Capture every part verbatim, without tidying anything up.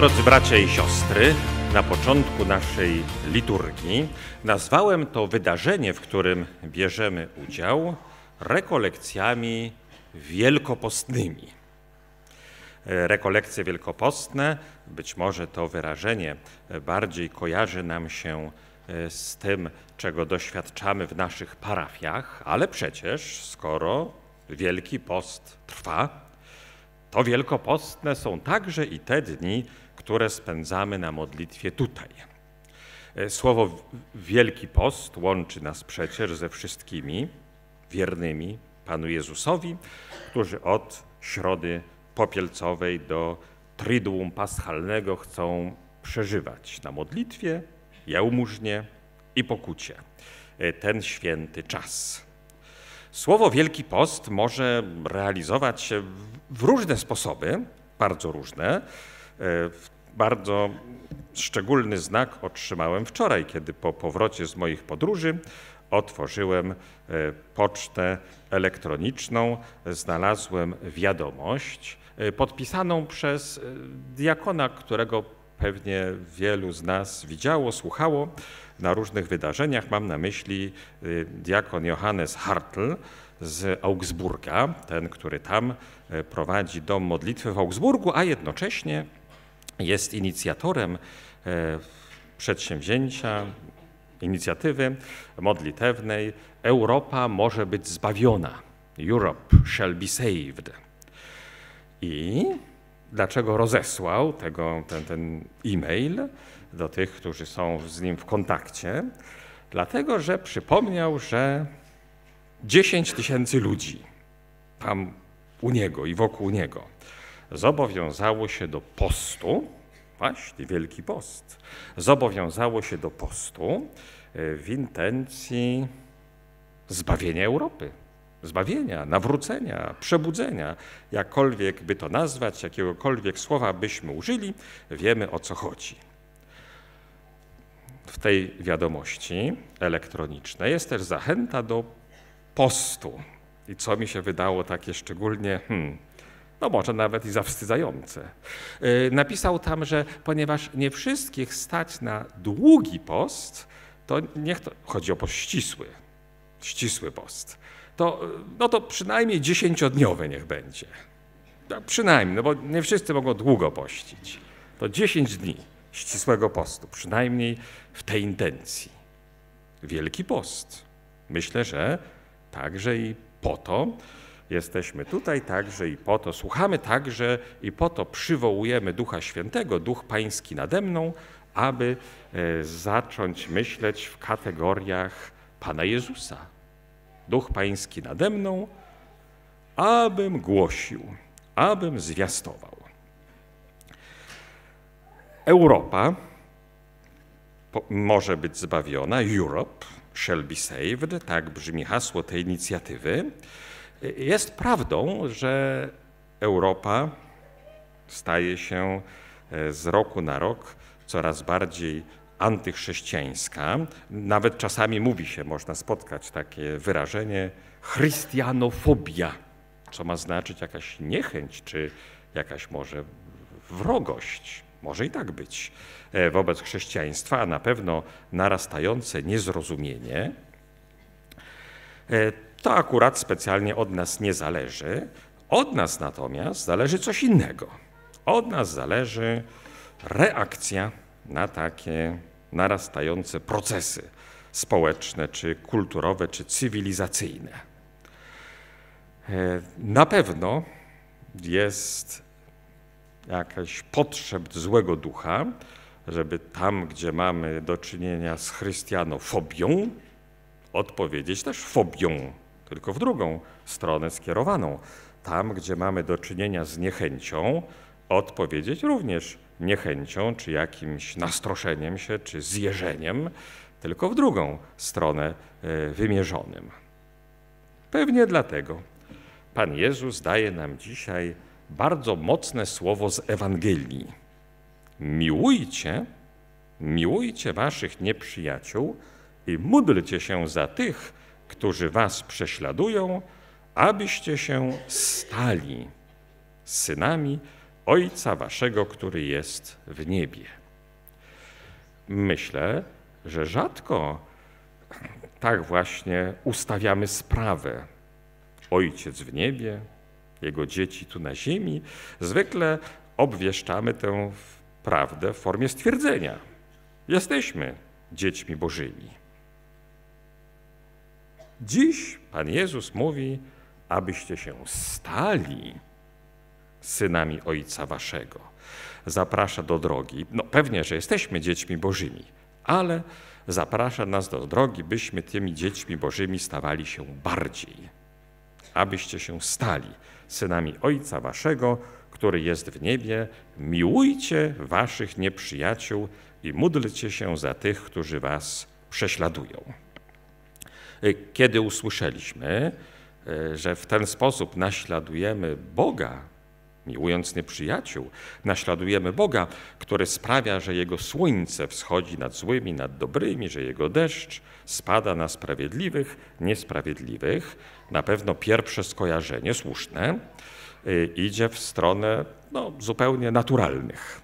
Drodzy bracia i siostry, na początku naszej liturgii nazwałem to wydarzenie, w którym bierzemy udział, rekolekcjami wielkopostnymi. Rekolekcje wielkopostne, być może to wyrażenie bardziej kojarzy nam się z tym, czego doświadczamy w naszych parafiach, ale przecież skoro Wielki Post trwa, to wielkopostne są także i te dni, które spędzamy na modlitwie tutaj. Słowo Wielki Post łączy nas przecież ze wszystkimi wiernymi Panu Jezusowi, którzy od Środy Popielcowej do Triduum Paschalnego chcą przeżywać na modlitwie, jałmużnie i pokucie ten święty czas. Słowo Wielki Post może realizować się w różne sposoby, bardzo różne. Bardzo szczególny znak otrzymałem wczoraj, kiedy po powrocie z moich podróży otworzyłem pocztę elektroniczną, znalazłem wiadomość podpisaną przez diakona, którego pewnie wielu z nas widziało, słuchało na różnych wydarzeniach. Mam na myśli diakon Johannes Hartl z Augsburga, ten, który tam prowadzi dom modlitwy w Augsburgu, a jednocześnie jest inicjatorem przedsięwzięcia, inicjatywy modlitewnej Europa może być zbawiona. Europe shall be saved. I dlaczego rozesłał tego, ten, ten e-mail do tych, którzy są z nim w kontakcie? Dlatego, że przypomniał, że dziesięć tysięcy ludzi tam u niego i wokół niego zobowiązało się do postu, właśnie Wielki Post, zobowiązało się do postu w intencji zbawienia Europy. Zbawienia, nawrócenia, przebudzenia, jakkolwiek by to nazwać, jakiegokolwiek słowa byśmy użyli, wiemy o co chodzi. W tej wiadomości elektronicznej jest też zachęta do postu. I co mi się wydało takie szczególnie, hmm, no może nawet i zawstydzające. Yy, napisał tam, że ponieważ nie wszystkich stać na długi post, to niech to, chodzi o post ścisły, ścisły post, to, no to przynajmniej dziesięciodniowy niech będzie. No, przynajmniej, no bo nie wszyscy mogą długo pościć. To dziesięć dni ścisłego postu, przynajmniej w tej intencji. Wielki Post. Myślę, że także i po to jesteśmy tutaj, także i po to słuchamy, także i po to przywołujemy Ducha Świętego, Duch Pański nade mną, aby zacząć myśleć w kategoriach Pana Jezusa. Duch Pański nade mną, abym głosił, abym zwiastował. Europa może być zbawiona, Europe shall be saved, tak brzmi hasło tej inicjatywy. Jest prawdą, że Europa staje się z roku na rok coraz bardziej antychrześcijańska. Nawet czasami mówi się, można spotkać takie wyrażenie chrystianofobia, co ma znaczyć jakaś niechęć, czy jakaś może wrogość, może i tak być, wobec chrześcijaństwa, a na pewno narastające niezrozumienie. To akurat specjalnie od nas nie zależy. Od nas natomiast zależy coś innego. Od nas zależy reakcja na takie narastające procesy społeczne, czy kulturowe, czy cywilizacyjne. Na pewno jest jakiś potrzebt złego ducha, żeby tam, gdzie mamy do czynienia z chrystianofobią, odpowiedzieć też fobią, tylko w drugą stronę skierowaną. Tam, gdzie mamy do czynienia z niechęcią, odpowiedzieć również niechęcią, czy jakimś nastroszeniem się, czy zjeżeniem, tylko w drugą stronę wymierzonym. Pewnie dlatego Pan Jezus daje nam dzisiaj bardzo mocne słowo z Ewangelii. Miłujcie, miłujcie waszych nieprzyjaciół i módlcie się za tych, którzy was prześladują, abyście się stali synami Ojca waszego, który jest w niebie. Myślę, że rzadko tak właśnie ustawiamy sprawę. Ojciec w niebie, jego dzieci tu na ziemi. Zwykle obwieszczamy tę prawdę w formie stwierdzenia. Jesteśmy dziećmi Bożymi. Dziś Pan Jezus mówi, abyście się stali synami Ojca waszego. Zaprasza do drogi. No pewnie, że jesteśmy dziećmi Bożymi, ale zaprasza nas do drogi, byśmy tymi dziećmi Bożymi stawali się bardziej. Abyście się stali synami Ojca waszego, który jest w niebie. Miłujcie waszych nieprzyjaciół i módlcie się za tych, którzy was prześladują. Kiedy usłyszeliśmy, że w ten sposób naśladujemy Boga, miłując nieprzyjaciół, naśladujemy Boga, który sprawia, że Jego słońce wschodzi nad złymi, nad dobrymi, że Jego deszcz spada na sprawiedliwych, niesprawiedliwych, na pewno pierwsze skojarzenie, słuszne, idzie w stronę no, zupełnie naturalnych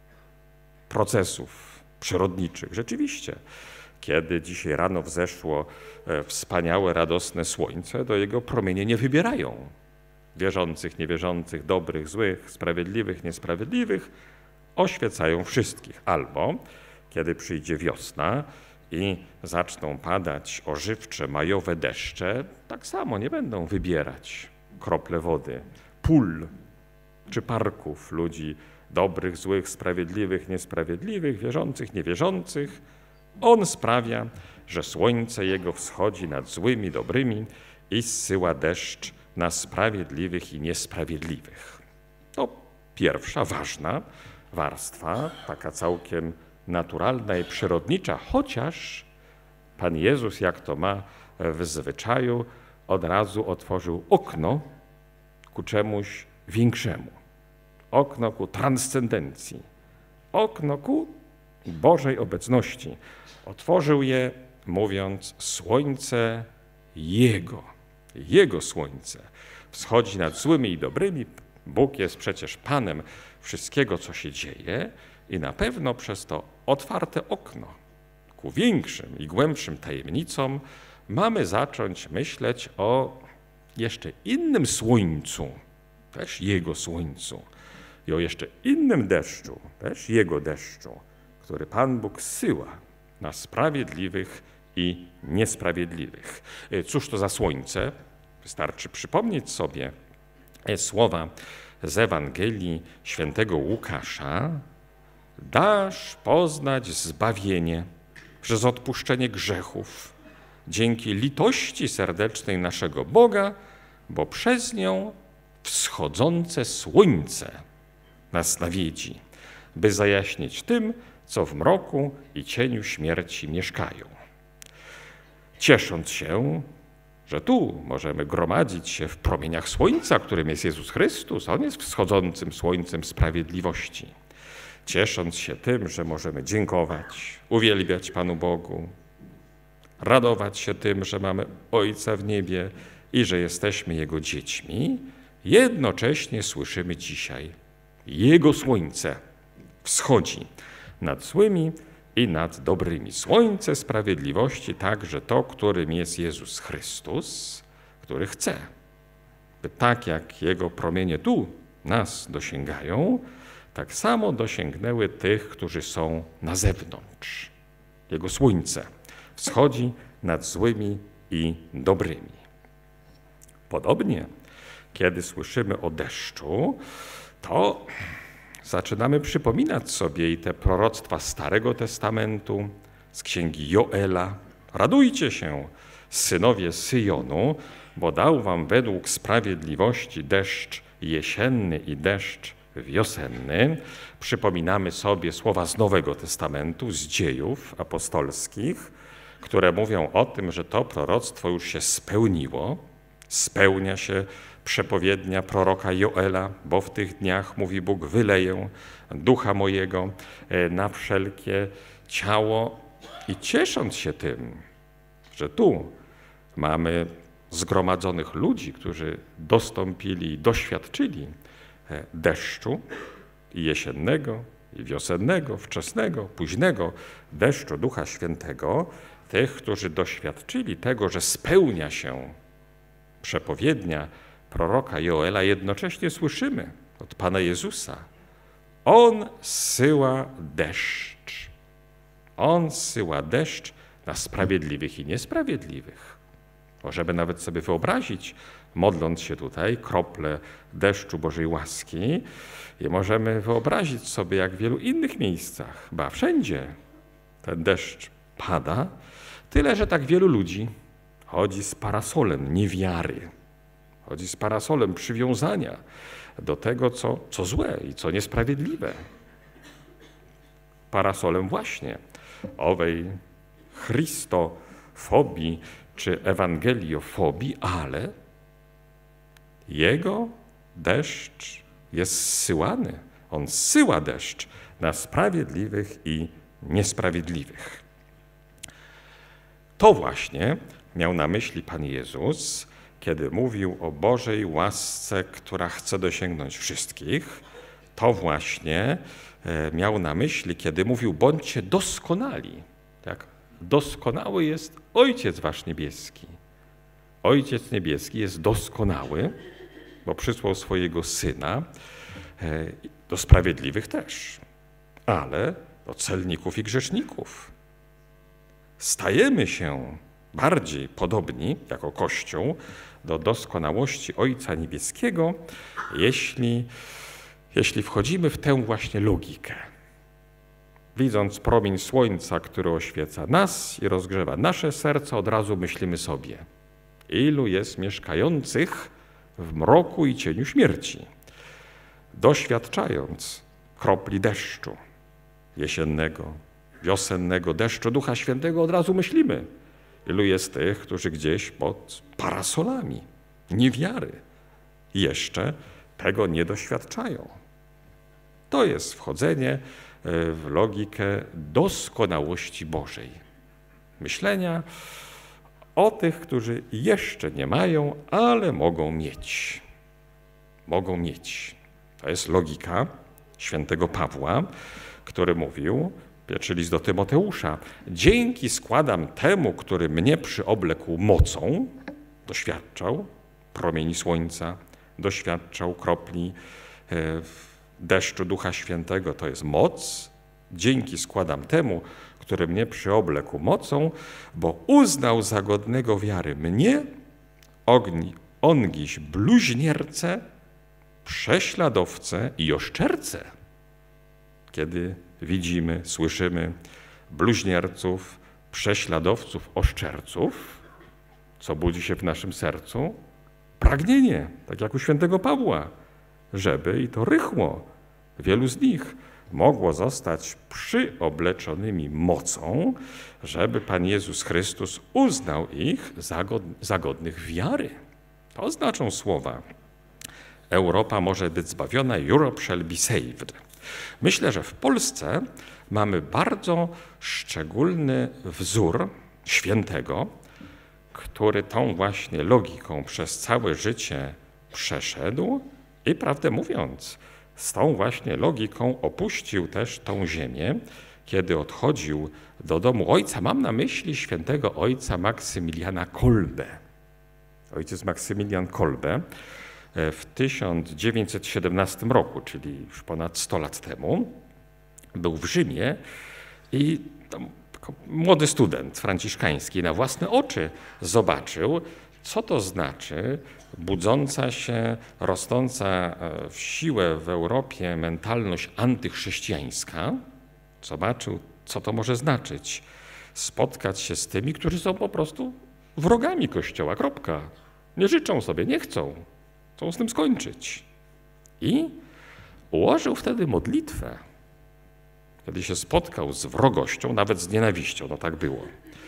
procesów przyrodniczych. Rzeczywiście, kiedy dzisiaj rano wzeszło wspaniałe, radosne słońce, to jego promienie nie wybierają wierzących, niewierzących, dobrych, złych, sprawiedliwych, niesprawiedliwych, oświecają wszystkich. Albo kiedy przyjdzie wiosna i zaczną padać ożywcze, majowe deszcze, tak samo nie będą wybierać krople wody, pól czy parków ludzi dobrych, złych, sprawiedliwych, niesprawiedliwych, wierzących, niewierzących. On sprawia, że słońce jego wschodzi nad złymi, dobrymi i zsyła deszcz na sprawiedliwych i niesprawiedliwych. To pierwsza ważna warstwa, taka całkiem naturalna i przyrodnicza, chociaż Pan Jezus, jak to ma w zwyczaju, od razu otworzył okno ku czemuś większemu. Okno ku transcendencji. Okno ku Bożej obecności. Otworzył je, mówiąc, słońce Jego. Jego słońce wschodzi nad złymi i dobrymi. Bóg jest przecież Panem wszystkiego, co się dzieje i na pewno przez to otwarte okno ku większym i głębszym tajemnicom mamy zacząć myśleć o jeszcze innym słońcu, też Jego słońcu i o jeszcze innym deszczu, też Jego deszczu, który Pan Bóg zsyła na sprawiedliwych i niesprawiedliwych. Cóż to za słońce? Wystarczy przypomnieć sobie słowa z Ewangelii świętego Łukasza. Dasz poznać zbawienie przez odpuszczenie grzechów, dzięki litości serdecznej naszego Boga, bo przez nią wschodzące słońce nas nawiedzi, by zajaśnić tym, co w mroku i cieniu śmierci mieszkają. Ciesząc się, że tu możemy gromadzić się w promieniach słońca, którym jest Jezus Chrystus, On jest wschodzącym słońcem sprawiedliwości. Ciesząc się tym, że możemy dziękować, uwielbiać Panu Bogu, radować się tym, że mamy Ojca w niebie i że jesteśmy Jego dziećmi, jednocześnie słyszymy dzisiaj, Jego słońce wschodzi nad złymi i nad dobrymi. Słońce sprawiedliwości, także to, którym jest Jezus Chrystus, który chce, by tak jak Jego promienie tu nas dosięgają, tak samo dosięgnęły tych, którzy są na zewnątrz. Jego słońce wschodzi nad złymi i dobrymi. Podobnie, kiedy słyszymy o deszczu, to zaczynamy przypominać sobie i te proroctwa Starego Testamentu z księgi Joela. Radujcie się, synowie Syjonu, bo dał wam według sprawiedliwości deszcz jesienny i deszcz wiosenny. Przypominamy sobie słowa z Nowego Testamentu, z dziejów apostolskich, które mówią o tym, że to proroctwo już się spełniło. Spełnia się przepowiednia proroka Joela, bo w tych dniach, mówi Bóg, wyleję ducha mojego na wszelkie ciało. I ciesząc się tym, że tu mamy zgromadzonych ludzi, którzy dostąpili i doświadczyli deszczu i jesiennego, i wiosennego, wczesnego, późnego deszczu Ducha Świętego, tych, którzy doświadczyli tego, że spełnia się przepowiednia proroka Joela, jednocześnie słyszymy od Pana Jezusa: On zsyła deszcz. On zsyła deszcz na sprawiedliwych i niesprawiedliwych. Możemy nawet sobie wyobrazić, modląc się tutaj, krople deszczu Bożej łaski, i możemy wyobrazić sobie, jak w wielu innych miejscach, ba wszędzie ten deszcz pada, tyle że tak wielu ludzi chodzi z parasolem niewiary, chodzi z parasolem przywiązania do tego, co, co złe i co niesprawiedliwe. Parasolem właśnie owej chrystofobii czy ewangeliofobii, ale jego deszcz jest zsyłany. On zsyła deszcz na sprawiedliwych i niesprawiedliwych. To właśnie miał na myśli Pan Jezus, kiedy mówił o Bożej łasce, która chce dosięgnąć wszystkich. To właśnie miał na myśli, kiedy mówił: bądźcie doskonali, jak doskonały jest Ojciec wasz niebieski. Ojciec niebieski jest doskonały, bo przysłał swojego Syna, do sprawiedliwych też, ale do celników i grzeszników. Stajemy się bardziej podobni, jako Kościół, do doskonałości Ojca Niebieskiego, jeśli, jeśli wchodzimy w tę właśnie logikę. Widząc promień słońca, który oświeca nas i rozgrzewa nasze serce, od razu myślimy sobie: ilu jest mieszkających w mroku i cieniu śmierci. Doświadczając kropli deszczu jesiennego, wiosennego deszczu Ducha Świętego, od razu myślimy: ilu jest tych, którzy gdzieś pod parasolami niewiary jeszcze tego nie doświadczają. To jest wchodzenie w logikę doskonałości Bożej. Myślenia o tych, którzy jeszcze nie mają, ale mogą mieć. Mogą mieć. To jest logika świętego Pawła, który mówił, pierwszy list do Tymoteusza: dzięki składam temu, który mnie przyoblekł mocą, doświadczał promieni słońca, doświadczał kropli deszczu Ducha Świętego, to jest moc. Dzięki składam temu, który mnie przyoblekł mocą, bo uznał za godnego wiary mnie, ogni, ongiś bluźniercę, prześladowcę i oszczercę. Kiedy widzimy, słyszymy bluźnierców, prześladowców, oszczerców, co budzi się w naszym sercu? Pragnienie, tak jak u świętego Pawła, żeby, i to rychło, wielu z nich mogło zostać przyobleczonymi mocą, żeby Pan Jezus Chrystus uznał ich za, god, za godnych wiary. To znaczą słowa: Europa może być zbawiona, Europe shall be saved. Myślę, że w Polsce mamy bardzo szczególny wzór świętego, który tą właśnie logiką przez całe życie przeszedł i, prawdę mówiąc, z tą właśnie logiką opuścił też tą ziemię, kiedy odchodził do domu ojca. Mam na myśli świętego ojca Maksymiliana Kolbę. Ojciec Maksymilian Kolbe w tysiąc dziewięćset siedemnastym roku, czyli już ponad sto lat temu, był w Rzymie i tam młody student franciszkański na własne oczy zobaczył, co to znaczy budząca się, rosnąca w siłę w Europie mentalność antychrześcijańska. Zobaczył, co to może znaczyć. Spotkać się z tymi, którzy są po prostu wrogami Kościoła, kropka. Nie życzą sobie, nie chcą. Chcą z tym skończyć. I ułożył wtedy modlitwę, kiedy się spotkał z wrogością, nawet z nienawiścią, no tak było.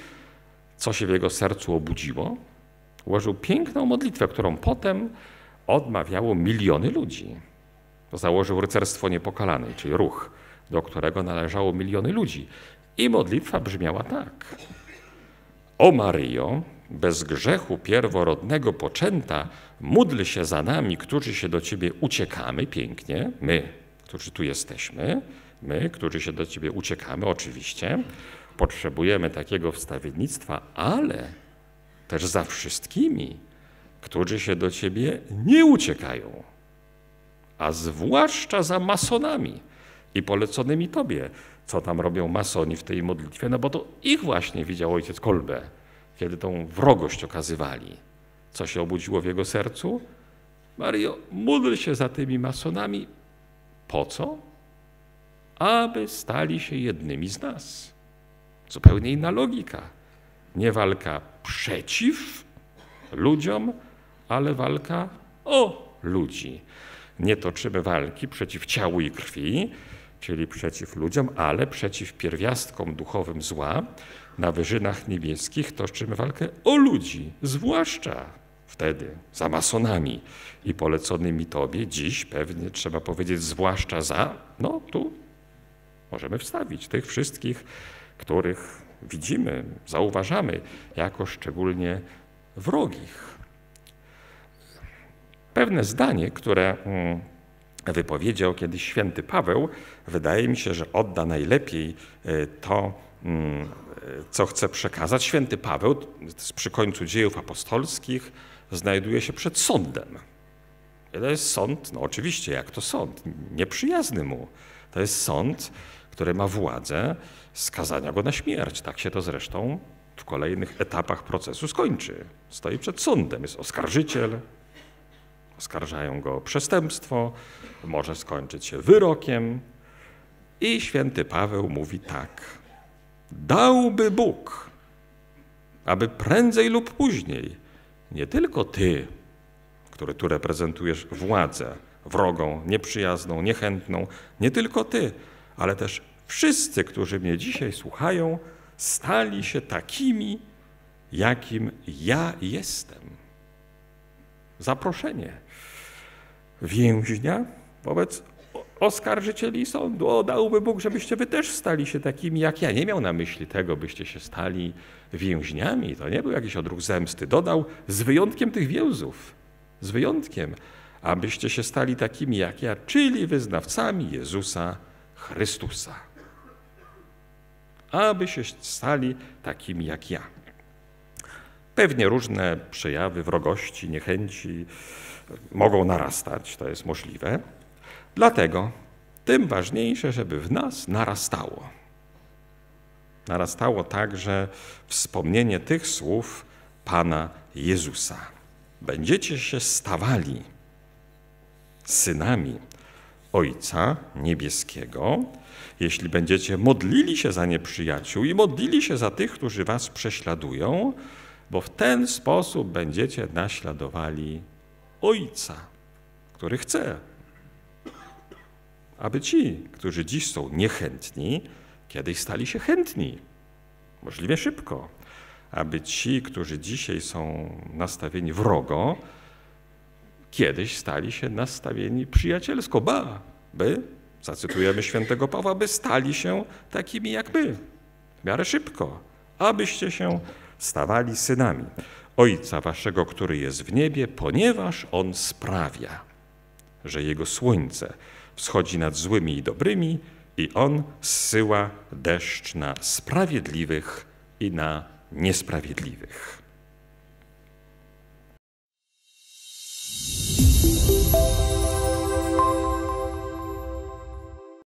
Co się w jego sercu obudziło? Ułożył piękną modlitwę, którą potem odmawiało miliony ludzi. Założył rycerstwo niepokalanej, czyli ruch, do którego należało miliony ludzi. I modlitwa brzmiała tak: O Maryjo, bez grzechu pierworodnego poczęta, módl się za nami, którzy się do Ciebie uciekamy, pięknie, my, którzy tu jesteśmy, my, którzy się do Ciebie uciekamy, oczywiście, potrzebujemy takiego wstawiennictwa, ale też za wszystkimi, którzy się do Ciebie nie uciekają, a zwłaszcza za masonami i poleconymi Tobie. Co tam robią masoni w tej modlitwie? No bo to ich właśnie widział ojciec Kolbe, kiedy tą wrogość okazywali. Co się obudziło w jego sercu? Maryjo, módl się za tymi masonami. Po co? Aby stali się jednymi z nas. Zupełnie inna logika. Nie walka przeciw ludziom, ale walka o ludzi. Nie toczymy walki przeciw ciału i krwi, czyli przeciw ludziom, ale przeciw pierwiastkom duchowym zła. Na wyżynach niebieskich toczymy walkę o ludzi, zwłaszcza wtedy za masonami i poleconymi Tobie. Dziś pewnie trzeba powiedzieć zwłaszcza za, no tu możemy wstawić tych wszystkich, których widzimy, zauważamy jako szczególnie wrogich. Pewne zdanie, które wypowiedział kiedyś święty Paweł, wydaje mi się, że odda najlepiej to, co chce przekazać. Święty Paweł przy końcu dziejów apostolskich znajduje się przed sądem. I to jest sąd, no oczywiście, jak to sąd, nieprzyjazny mu. To jest sąd, który ma władzę skazania go na śmierć. Tak się to zresztą w kolejnych etapach procesu skończy. Stoi przed sądem, jest oskarżyciel, oskarżają go o przestępstwo, może skończyć się wyrokiem. I święty Paweł mówi tak: dałby Bóg, aby prędzej lub później nie tylko ty, który tu reprezentujesz władzę wrogą, nieprzyjazną, niechętną, nie tylko ty, ale też wszyscy, którzy mnie dzisiaj słuchają, stali się takimi, jakim ja jestem. Zaproszenie więźnia wobec oskarżycieli sądu. O, dałby Bóg, żebyście wy też stali się takimi jak ja. Nie miał na myśli tego, byście się stali więźniami. To nie był jakiś odruch zemsty. Dodał, z wyjątkiem tych więzów, z wyjątkiem, abyście się stali takimi jak ja, czyli wyznawcami Jezusa Chrystusa. Aby się stali takimi jak ja. Pewnie różne przejawy wrogości, niechęci mogą narastać, to jest możliwe. Dlatego tym ważniejsze, żeby w nas narastało. Narastało także wspomnienie tych słów Pana Jezusa. Będziecie się stawali synami Ojca Niebieskiego, jeśli będziecie modlili się za nieprzyjaciół i modlili się za tych, którzy was prześladują, bo w ten sposób będziecie naśladowali Ojca, który chce, aby ci, którzy dziś są niechętni, kiedyś stali się chętni, możliwie szybko. Aby ci, którzy dzisiaj są nastawieni wrogo, kiedyś stali się nastawieni przyjacielsko, ba, by, zacytujemy świętego Pawła, by stali się takimi jak my, w miarę szybko, abyście się stawali synami Ojca waszego, który jest w niebie, ponieważ On sprawia, że Jego słońce wschodzi nad złymi i dobrymi i On zsyła deszcz na sprawiedliwych i na niesprawiedliwych.